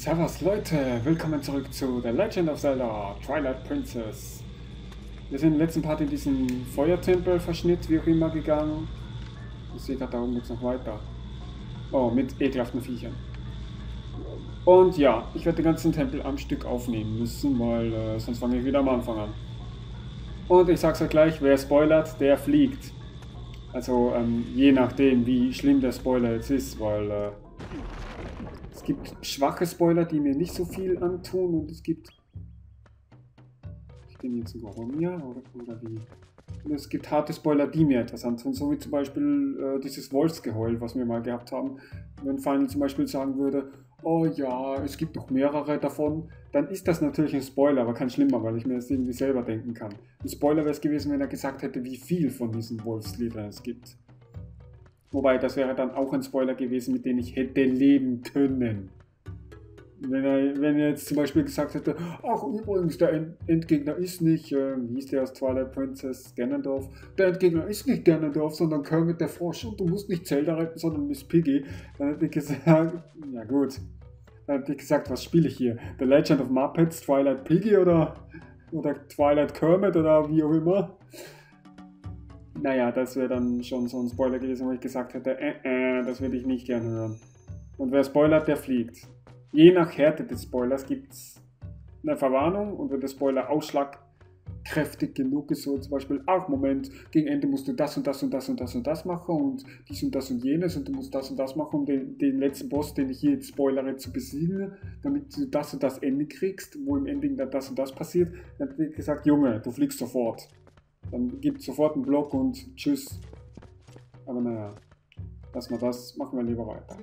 Servus Leute, willkommen zurück zu The Legend of Zelda Twilight Princess. Wir sind im letzten Part in diesen Feuertempel-Verschnitt, wie auch immer, gegangen. Ich sehe gerade, da oben geht es noch weiter. Oh, mit ekelhaften Viechern. Und ja, ich werde den ganzen Tempel am Stück aufnehmen müssen, weil sonst fange ich wieder am Anfang an. Und ich sag's euch gleich, wer spoilert, der fliegt. Also je nachdem, wie schlimm der Spoiler jetzt ist, weil es gibt schwache Spoiler, die mir nicht so viel antun, und es gibt... Ich bin jetzt in Goronia oder wie? Und es gibt harte Spoiler, die mir etwas antun, so wie zum Beispiel dieses Wolfsgeheul, was wir mal gehabt haben. Wenn Final zum Beispiel sagen würde, oh ja, es gibt noch mehrere davon, dann ist das natürlich ein Spoiler, aber kein schlimmer, weil ich mir das irgendwie selber denken kann. Ein Spoiler wäre es gewesen, wenn er gesagt hätte, wie viel von diesen Wolfsliedern es gibt. Wobei, das wäre dann auch ein Spoiler gewesen, mit dem ich hätte leben können. Wenn er jetzt zum Beispiel gesagt hätte, ach übrigens, der Endgegner ist nicht, wie hieß der aus Twilight Princess, Ganondorf, der Endgegner ist nicht Ganondorf, sondern Kermit der Frosch, und du musst nicht Zelda retten, sondern Miss Piggy. Dann hätte ich gesagt, ja gut, dann hätte ich gesagt, was spiele ich hier? The Legend of Muppets, Twilight Piggy oder Twilight Kermit oder wie auch immer. Naja, das wäre dann schon so ein Spoiler gewesen, wo ich gesagt hätte, das würde ich nicht gerne hören. Und wer spoilert, der fliegt. Je nach Härte des Spoilers gibt es eine Verwarnung, und wenn der Spoiler ausschlagkräftig genug ist, so zum Beispiel, ach Moment, gegen Ende musst du das und das und das und das und das machen und dies und das und jenes, und du musst das und das machen, um den letzten Boss, den ich hier jetzt spoilere, zu besiegen, damit du das und das Ende kriegst, wo im Ending dann das und das passiert, dann wird gesagt, Junge, du fliegst sofort. Dann gibt es sofort einen Block und tschüss. Aber naja, lassen wir das, machen wir lieber weiter.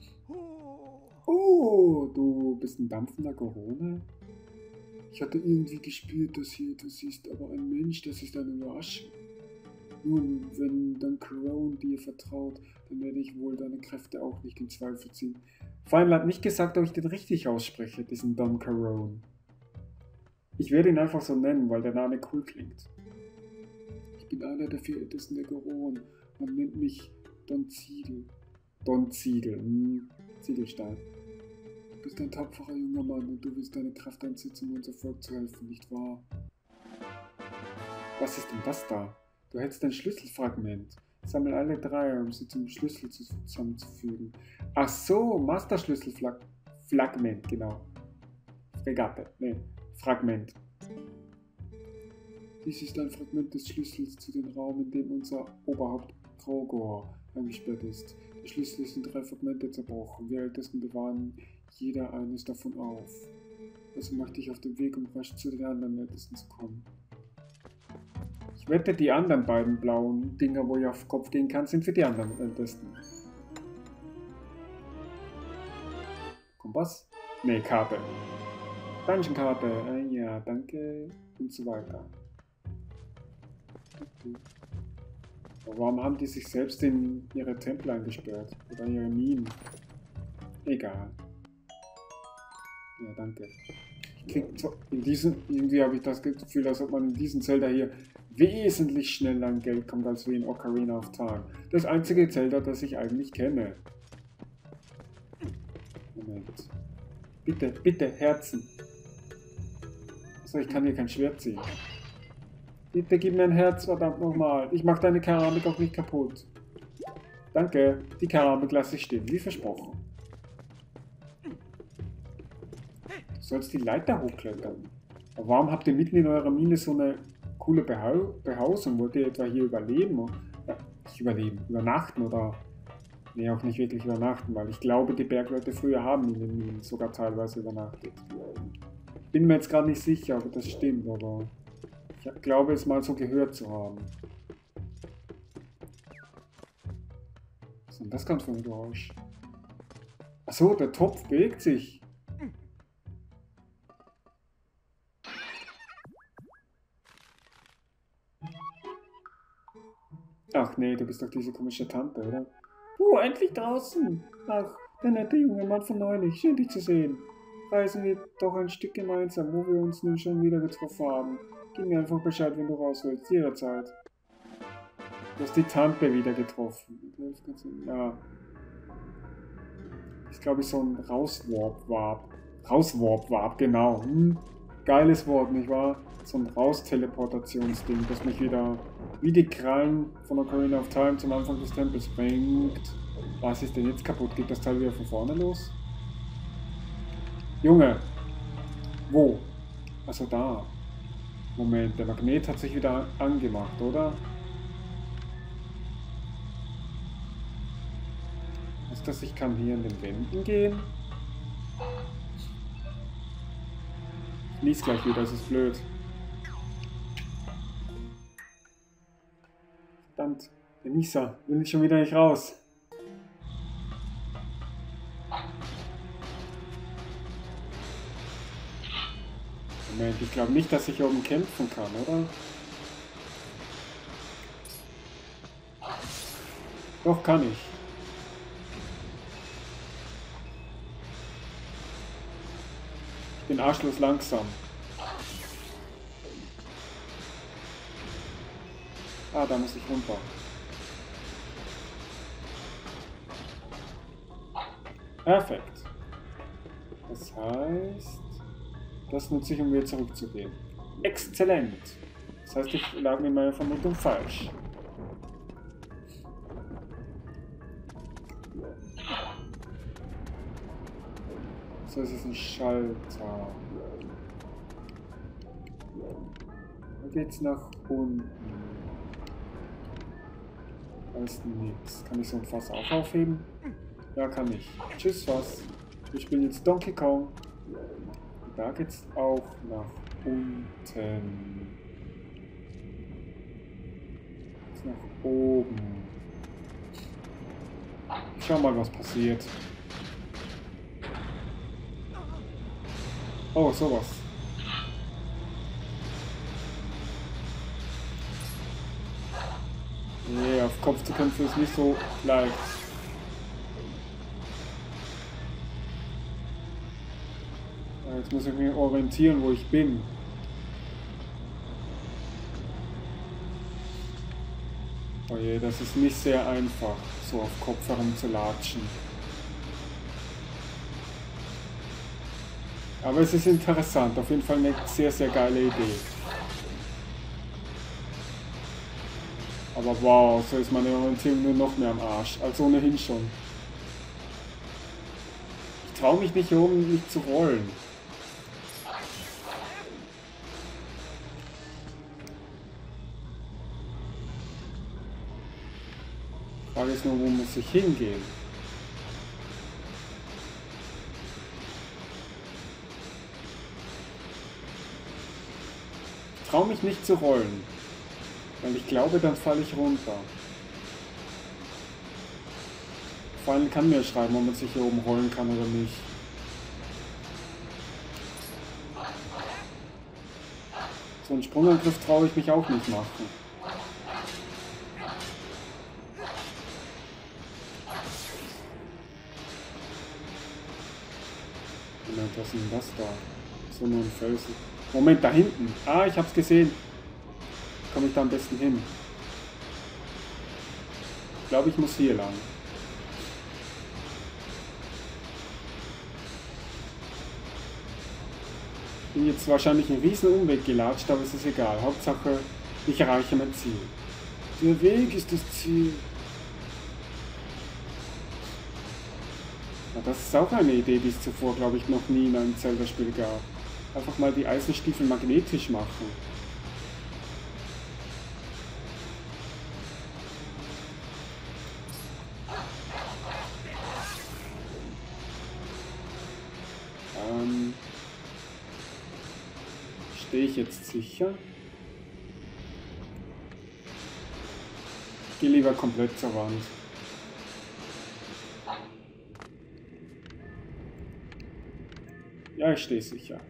Oh, du bist ein dampfender Corona? Ich hatte irgendwie gespürt, dass hier etwas ist, aber ein Mensch, das ist eine Überraschung. Nun, wenn dann Corona dir vertraut, dann werde ich wohl deine Kräfte auch nicht in Zweifel ziehen. Final hat nicht gesagt, ob ich den richtig ausspreche, diesen Don Corona. Ich werde ihn einfach so nennen, weil der Name cool klingt. Ich bin einer der 4 Ältesten der Goron. Man nennt mich Don Ziegel. Don Ziegel. Ziegelstein. Du bist ein tapferer junger Mann und du willst deine Kraft einsetzen, um unser Volk zu helfen, nicht wahr? Was ist denn das da? Du hältst ein Schlüsselfragment. Sammel alle 3, um sie zum Schlüssel zusammenzufügen. Ach so, Master-Schlüsselfragment, genau. Fregatte, ne, Fragment. Dies ist ein Fragment des Schlüssels zu dem Raum, in dem unser Oberhaupt Krogor eingesperrt ist. Der Schlüssel ist in 3 Fragmente zerbrochen. Wir Ältesten bewahren jeder eines davon auf. Also mach dich auf den Weg, um rasch zu den anderen Ältesten zu kommen. Ich wette, die anderen beiden blauen Dinger, wo ich auf den Kopf gehen kann, sind für die anderen Ältesten. Kompass? Ne, Karte. Dungeon-Karte. Ja, danke. Und so weiter. Aber warum haben die sich selbst in ihre Tempel eingesperrt? Oder ihre Minen? Egal. Ja, danke. Ich krieg so irgendwie habe ich das Gefühl, als ob man in diesem Zelda hier wesentlich schneller an Geld kommt, als wie in Ocarina of Time. Das einzige Zelda, das ich eigentlich kenne. Moment. Bitte, bitte, Herzen. Achso, ich kann hier kein Schwert ziehen. Bitte gib mir ein Herz, verdammt nochmal. Ich mach deine Keramik auch nicht kaputt. Danke, die Keramik lasse ich stehen, wie versprochen. Du sollst die Leiter hochklettern. Aber warum habt ihr mitten in eurer Mine so eine coole Behausung? Wollt ihr etwa hier überleben? Nicht überleben, übernachten oder... Nee, auch nicht wirklich übernachten, weil ich glaube, die Bergleute früher haben in den Minen sogar teilweise übernachtet. Bin mir jetzt gerade nicht sicher, ob das stimmt, aber... Ich glaube, es mal so gehört zu haben. Was ist denn das ganz für ein Geräusch? Achso, der Topf bewegt sich. Ach nee, du bist doch diese komische Tante, oder? Endlich draußen! Ach, der nette junge Mann von neulich. Schön, dich zu sehen. Reisen wir doch ein Stück gemeinsam, wo wir uns nun schon wieder getroffen haben. Gib mir einfach Bescheid, wenn du raus willst, jederzeit. Du hast die Tante wieder getroffen. Ja. Ist, glaube ich, so ein Rauswarp-Warp. Rauswarp, Warp, genau. Geiles Wort, nicht wahr? So ein Raus-Teleportationsding, das mich wieder wie die Krallen von Ocarina of Time zum Anfang des Tempels bringt. Was ist denn jetzt kaputt? Geht das Teil wieder von vorne los? Junge! Wo? Also da. Moment, der Magnet hat sich wieder angemacht, oder? Ist das, ich kann hier in den Wänden gehen? Ich lies gleich wieder, das ist blöd. Verdammt, der Nieser will ich schon wieder nicht raus. Moment, ich glaube nicht, dass ich hier oben kämpfen kann, oder? Doch, kann ich. Ich bin arschlos langsam. Ah, da muss ich runter. Perfekt. Das heißt, das nutze ich, um wieder zurückzugehen. Exzellent. Das heißt, ich lag mit meiner Vermutung falsch. So, es ist ein Schalter. Da geht's nach unten. Da ist nichts. Kann ich so ein Fass auch aufheben? Ja, kann ich. Tschüss, Fass. Ich bin jetzt Donkey Kong. Und da geht's auch nach unten. Jetzt nach oben. Ich schau mal, was passiert. Oh, sowas. Nee, auf Kopf zu kämpfen ist nicht so leicht. Ja, jetzt muss ich mich orientieren, wo ich bin. Oh je, das ist nicht sehr einfach, so auf Kopf herumzulatschen. Aber es ist interessant, auf jeden Fall eine sehr, sehr geile Idee. Aber wow, so ist meine Orientierung nur noch mehr am Arsch, als ohnehin schon. Ich traue mich nicht hier oben nicht zu rollen. Die Frage ist nur, wo muss ich hingehen? Ich traue mich nicht zu rollen, weil ich glaube, dann falle ich runter. Vor allem kann mir schreiben, ob man sich hier oben rollen kann oder nicht. So einen Sprungangriff traue ich mich auch nicht machen. Moment, was ist denn das da? So nur ein Felsen. Moment, da hinten. Ah, ich hab's gesehen. Komme ich da am besten hin? Ich glaube, ich muss hier lang. Bin jetzt wahrscheinlich einen riesen Umweg gelatscht, aber es ist egal. Hauptsache, ich erreiche mein Ziel. Der Weg ist das Ziel. Ja, das ist auch eine Idee, die es zuvor, glaube ich, noch nie in einem Zelda-Spiel gab. Einfach mal die Eisenstiefel magnetisch machen. Stehe ich jetzt sicher? Ich gehe lieber komplett zur Wand. Ja, ich stehe sicher.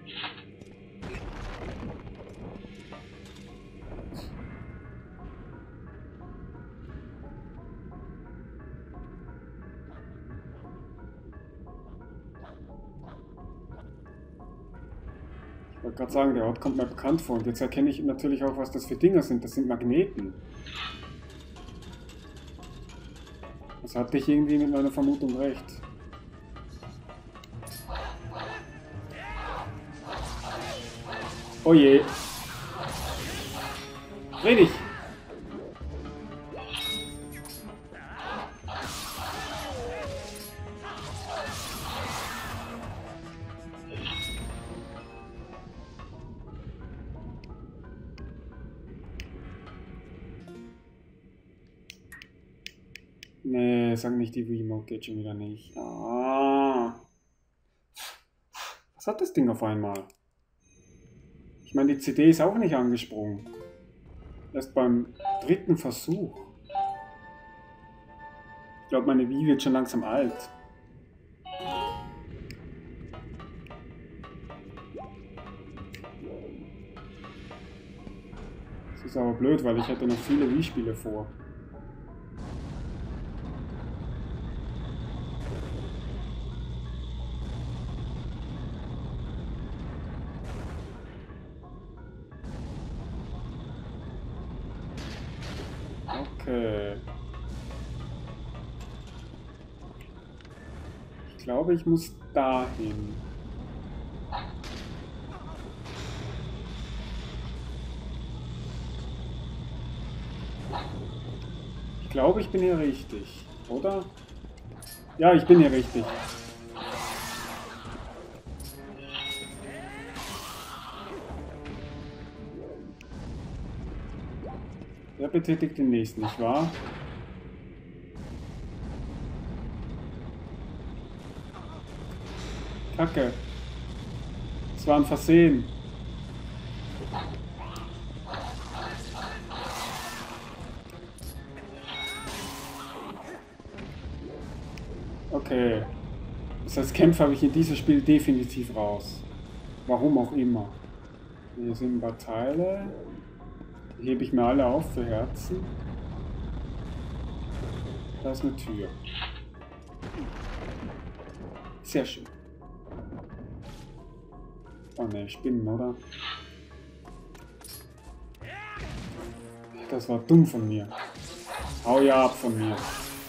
Ich wollte gerade sagen, der Ort kommt mir bekannt vor und jetzt erkenne ich natürlich auch, was das für Dinger sind. Das sind Magneten. Das hatte ich irgendwie mit meiner Vermutung recht. Oh je. Dreh dich. Nee, sag nicht, die Remote geht schon wieder nicht. Ah. Was hat das Ding auf einmal? Ich meine, die CD ist auch nicht angesprungen. Erst beim 3. Versuch. Ich glaube, meine Wii wird schon langsam alt. Das ist aber blöd, weil ich hätte noch viele Wii-Spiele vor. Okay. Ich glaube, ich muss dahin. Ich glaube, ich bin hier richtig, oder? Ja, ich bin hier richtig. Der betätigt den nächsten, nicht wahr? Kacke. Es war ein Versehen. Okay. Das heißt, Kämpfe habe ich in diesem Spiel definitiv raus. Warum auch immer. Hier sind ein paar Teile. Die hebe ich mir alle auf für Herzen. Da ist eine Tür. Sehr schön. Oh ne, Spinnen, oder? Das war dumm von mir. Hau ja ab von mir.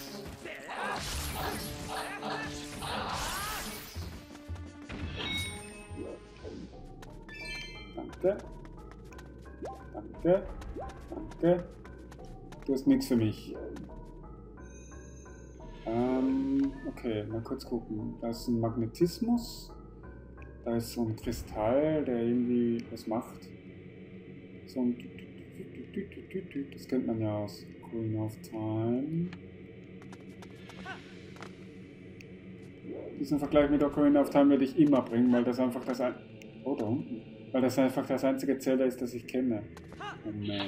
Danke. Danke. Danke. Du hast nichts für mich. Okay, mal kurz gucken. Da ist ein Magnetismus. Da ist so ein Kristall, der irgendwie was macht. So ein... Das kennt man ja aus Ocarina of Time. Diesen Vergleich mit Ocarina of Time werde ich immer bringen, weil das einfach das Oh, da unten. Weil das einfach das einzige Zelda ist, das ich kenne. Moment.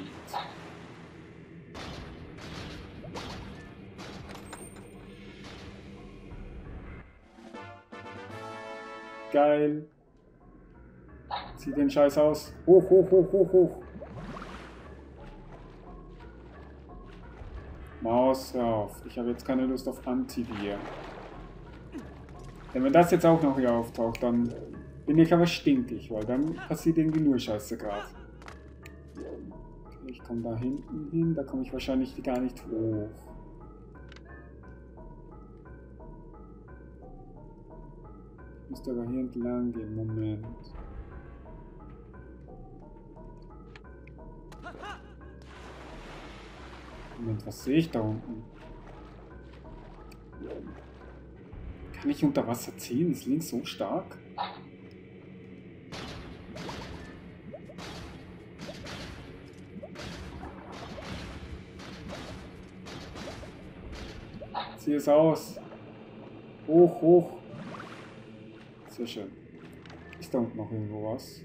Geil. Zieh den Scheiß aus. Hoch, hoch, hoch, hoch, hoch. Maus rauf. Ich habe jetzt keine Lust auf Antivir. Denn wenn das jetzt auch noch hier auftaucht, dann bin ich aber stinkig, weil dann passiert irgendwie nur Scheiße gerade. Okay, ich komme da hinten hin, da komme ich wahrscheinlich gar nicht hoch. Ich müsste aber hier entlang gehen, Moment. Moment, was sehe ich da unten? Kann ich unter Wasser ziehen? Ist links so stark? Zieh es aus. Hoch, hoch. Sehr schön. Ist da unten noch irgendwo was?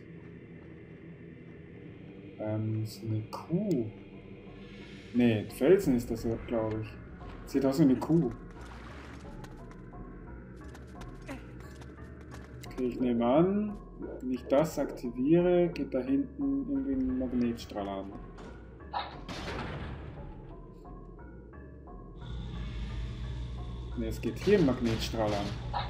So eine Kuh. Nee, Felsen ist das ja, glaube ich. Sieht aus wie eine Kuh. Okay, ich nehme an, wenn ich das aktiviere, geht da hinten irgendwie ein Magnetstrahl an. Ne, es geht hier ein Magnetstrahl an.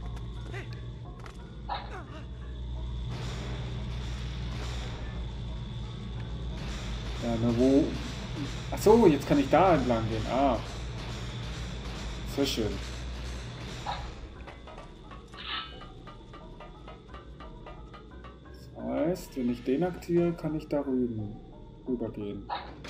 Ja, na wo? Achso, jetzt kann ich da entlang gehen. Ah. Sehr schön. Das heißt, wenn ich den aktiviere, kann ich da rübergehen.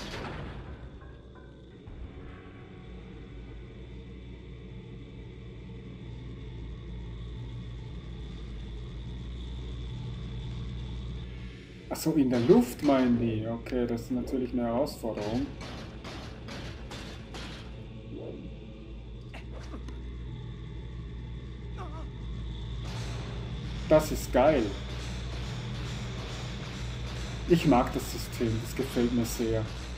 Achso, in der Luft meinen die. Okay, das ist natürlich eine Herausforderung. Das ist geil. Ich mag das System, das gefällt mir sehr.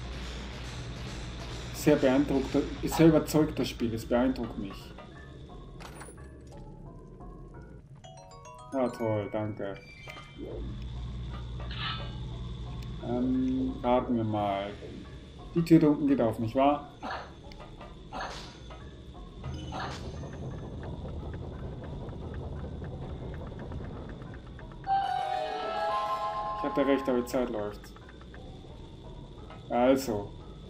Sehr beeindruckt, ist sehr überzeugt das Spiel, es beeindruckt mich. Ah toll, danke. Raten wir mal. Die Tür da unten geht auf, nicht wahr? Ich hatte recht, aber die Zeit läuft. Also.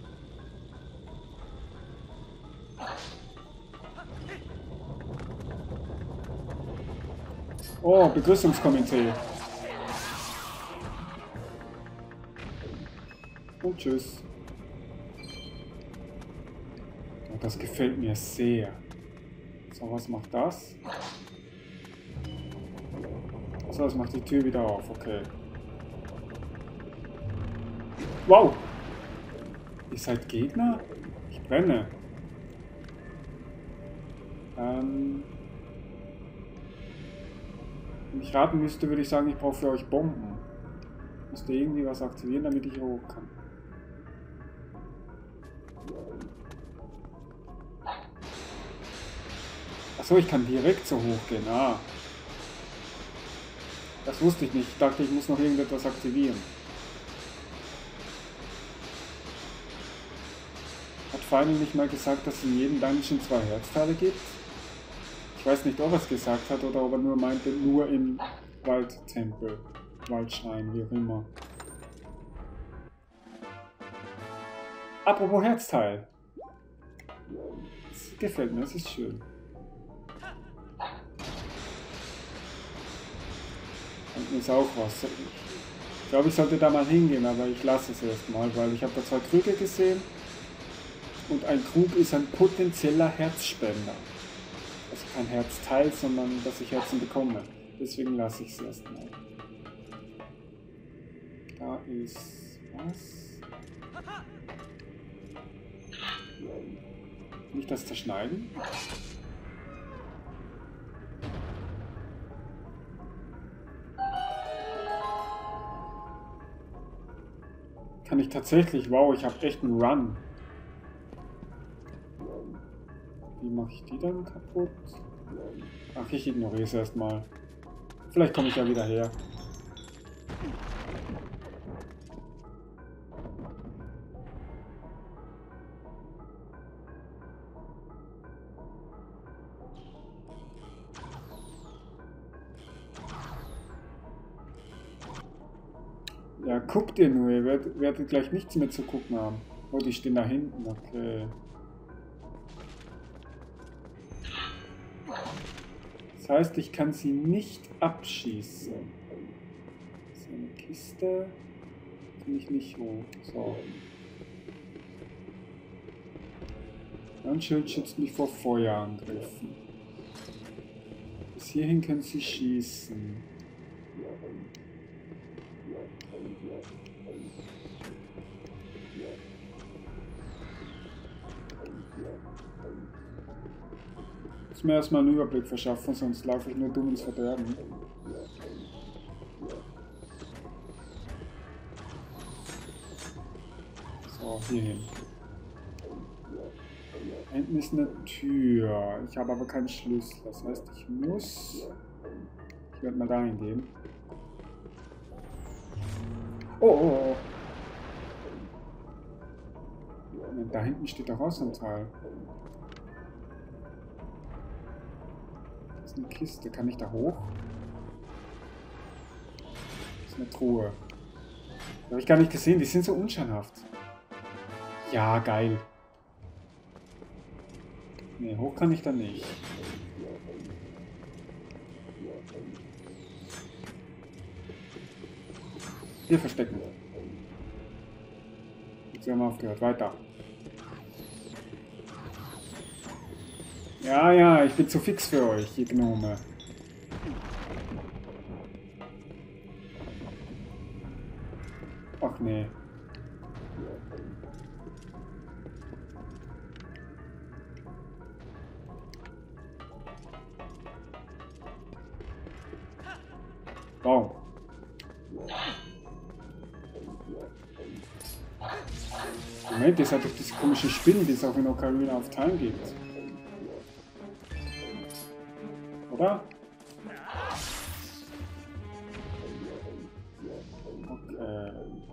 Oh, Begrüßungskomitee. Und tschüss. Oh, das gefällt mir sehr. So, was macht das? So, das macht die Tür wieder auf, okay. Wow! Ihr seid Gegner? Ich brenne. Wenn ich raten müsste, würde ich sagen, ich brauche für euch Bomben. Ich müsste irgendwie was aktivieren, damit ich hoch kann. Achso, ich kann direkt so hoch gehen. Ah. Das wusste ich nicht. Ich dachte, ich muss noch irgendetwas aktivieren. Hat Final nicht mal gesagt, dass es in jedem Dungeon 2 Herzteile gibt? Ich weiß nicht, ob er es gesagt hat oder ob er nur meinte, nur im Waldtempel, Waldschrein, wie auch immer. Apropos Herzteil. Das gefällt mir, das ist schön. Unten ist auch was. Ich glaube, ich sollte da mal hingehen, aber ich lasse es erstmal, weil ich habe da 2 Krüge gesehen. Und ein Krug ist ein potenzieller Herzspender. Also kein Herzteil, sondern dass ich Herzen bekomme. Deswegen lasse ich es erstmal. Da ist was. Nicht das zerschneiden. Kann ich tatsächlich. Wow, ich habe echt einen Run. Wie mache ich die dann kaputt? Ach, ich ignoriere es erstmal. Vielleicht komme ich ja wieder her. Ja, guckt ihr nur, ihr werdet gleich nichts mehr zu gucken haben. Oh, die stehen da hinten, okay. Das heißt, ich kann sie nicht abschießen. Das ist eine Kiste. Kann ich nicht hoch. So. Ein Schild schützt mich vor Feuerangriffen. Bis hierhin können sie schießen. Ich muss mir erstmal einen Überblick verschaffen, sonst laufe ich nur dumm ins Verderben. So, hierhin. Hinten ist eine Tür. Ich habe aber keinen Schlüssel. Das heißt, ich muss... Ich werde mal dahin gehen. Oh, oh, oh. Da hinten steht der Außenteil. Das ist eine Kiste. Kann ich da hoch? Das ist eine Truhe. Die habe ich gar nicht gesehen. Die sind so unscheinhaft. Ja, geil. Ne, hoch kann ich da nicht. Hier verstecken. Jetzt haben wir aufgehört. Weiter. Ja, ja, ich bin zu fix für euch, ihr Gnome. Ach nee. Wow. Moment, das hat doch diese komische Spinne, die es auch in Ocarina of Time gibt. Oder? Okay.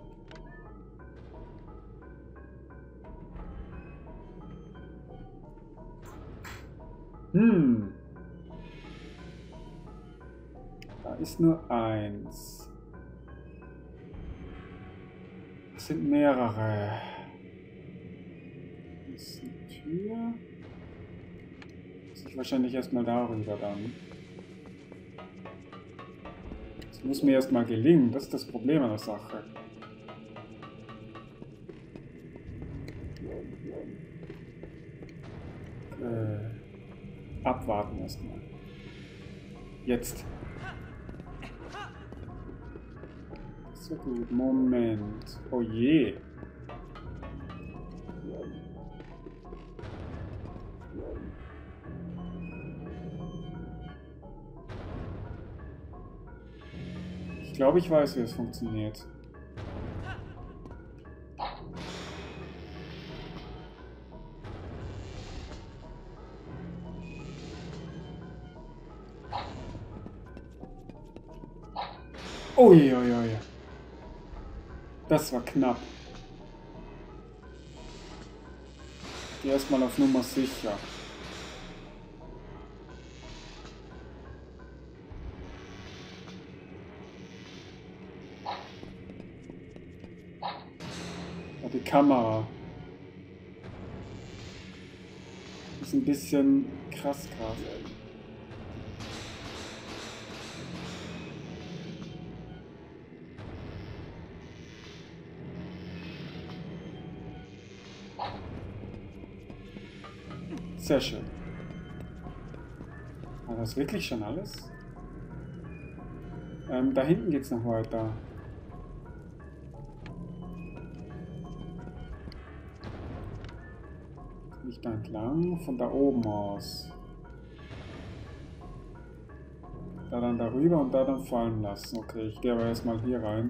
Da ist nur eins. Es sind mehrere. Das ist eine Tür. Muss ich wahrscheinlich erstmal darüber dann. Das muss mir erstmal gelingen. Das ist das Problem an der Sache. Abwarten erstmal. Jetzt. So gut, Moment. Oh je. Ich glaube, ich weiß, wie es funktioniert. Uiuiui. Das war knapp. Geh erstmal auf Nummer sicher. Oh, die Kamera. Ist ein bisschen krass gerade. Sehr schön. War das wirklich schon alles? Da hinten geht's noch weiter. Nicht da entlang, von da oben aus. Da dann darüber und da dann fallen lassen. Okay, ich gehe aber erstmal hier rein.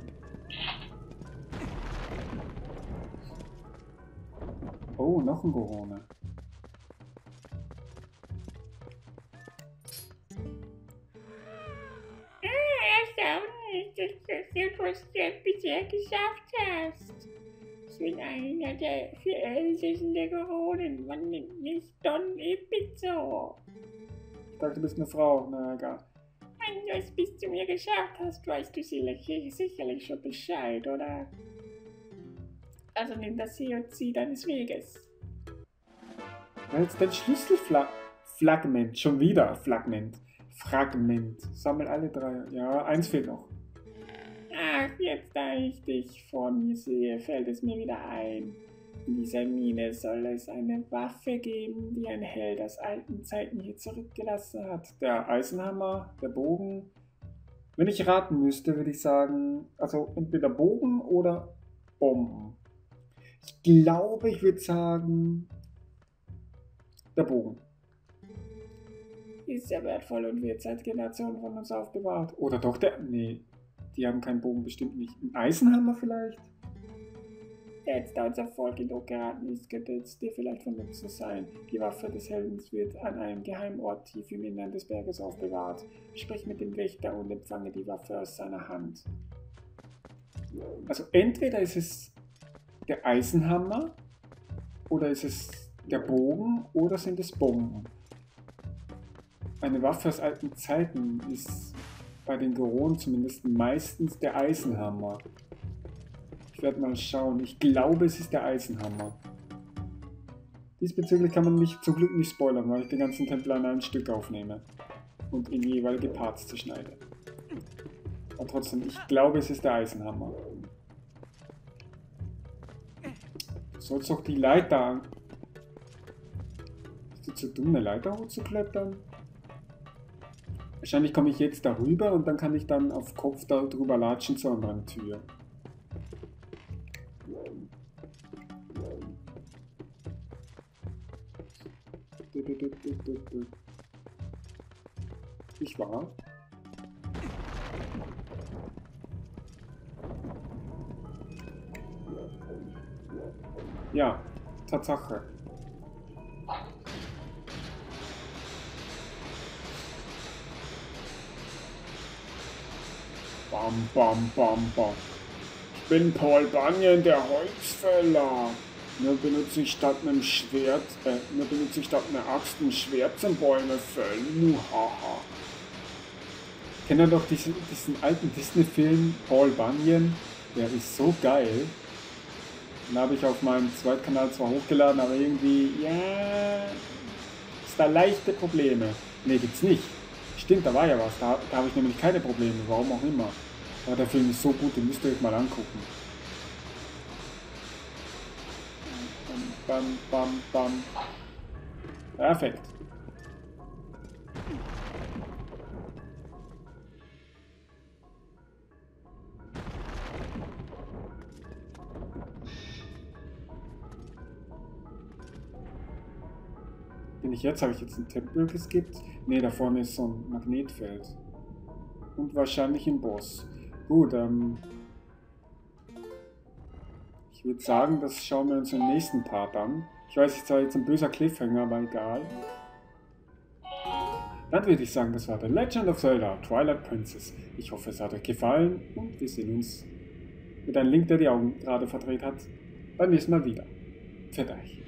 Oh, noch ein Gorone. Was du bisher geschafft hast. Ich bin einer der 4 ältesten der Goronen. Man nennt mich Don Epizzo. Ich dachte, du bist eine Frau. Na egal. Wenn du es bis zu mir geschafft hast, weißt du sicherlich schon Bescheid, oder? Also nimm das hier und zieh deines Weges. Jetzt dein Schlüsselfragment. Schon wieder Fragment. Sammel alle 3. Ja, eins fehlt noch. Ach, jetzt da ich dich vor mir sehe, fällt es mir wieder ein. In dieser Mine soll es eine Waffe geben, die ein Held aus alten Zeiten hier zurückgelassen hat. Der Eisenhammer, der Bogen. Wenn ich raten müsste, würde ich sagen, also entweder Bogen oder Bomben. Ich glaube, ich würde sagen, der Bogen. Ist sehr wertvoll und wird seit Generationen von uns aufbewahrt. Oder doch der... Nee, die haben keinen Bogen, bestimmt nicht. Ein Eisenhammer vielleicht? Jetzt, da unser Volk in Not geraten ist, könnte es dir vielleicht von Nutzen sein. Die Waffe des Heldens wird an einem geheimen Ort tief im Innern des Berges aufbewahrt. Sprich mit dem Wächter und empfange die Waffe aus seiner Hand. Also entweder ist es der Eisenhammer oder ist es der Bogen oder sind es Bomben. Eine Waffe aus alten Zeiten ist bei den Goronen zumindest meistens der Eisenhammer. Ich werde mal schauen. Ich glaube, es ist der Eisenhammer. Diesbezüglich kann man mich zum Glück nicht spoilern, weil ich den ganzen Tempel an einem Stück aufnehme und in jeweilige Parts zerschneide. Aber trotzdem, ich glaube, es ist der Eisenhammer. Sollst doch die Leiter an. Ist die zu dumm, eine Leiter hochzuklettern? Wahrscheinlich komme ich jetzt darüber und dann kann ich dann auf Kopf da drüber latschen zur anderen Tür. Nicht wahr? Ja, Tatsache. Bam, bam, bam, bam. Ich bin Paul Bunyan, der Holzfäller. Nur benutze ich statt einer Axt ein Schwert zum Bäume fällen. Muhaha. Kennt ihr doch diesen alten Disney-Film Paul Bunyan? Der ist so geil. Den habe ich auf meinem Zweitkanal zwar hochgeladen, aber irgendwie, ja, ist da leichte Probleme. Ne, gibt's nicht. Stimmt, da war ja was. Da habe ich nämlich keine Probleme, warum auch immer. Aber der Film ist so gut, den müsst ihr euch mal angucken. Bam, bam, bam. Perfekt. Habe ich jetzt einen Tempel geskippt? Ne, da vorne ist so ein Magnetfeld. Und wahrscheinlich ein Boss. Gut, ich würde sagen, das schauen wir uns im nächsten Part an. Ich weiß, ich zwar jetzt ein böser Cliffhanger, aber egal. Dann würde ich sagen, das war The Legend of Zelda Twilight Princess. Ich hoffe, es hat euch gefallen und wir sehen uns mit einem Link, der die Augen gerade verdreht hat, beim nächsten Mal wieder. Für euch.